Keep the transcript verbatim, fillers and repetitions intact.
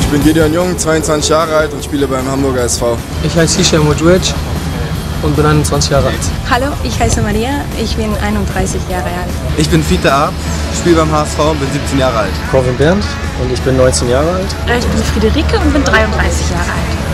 bin Gideon Jung, zweiundzwanzig Jahre alt und spiele beim Hamburger S V. Ich heiße Hisham Mudwij und bin einundzwanzig Jahre alt. Hallo, ich heiße Maria, ich bin einunddreißig Jahre alt. Ich bin Fiete Arp, spiele beim H S V und bin siebzehn Jahre alt. Corvin Bernd und ich bin neunzehn Jahre alt. Ich bin Friederike und bin dreiunddreißig Jahre alt.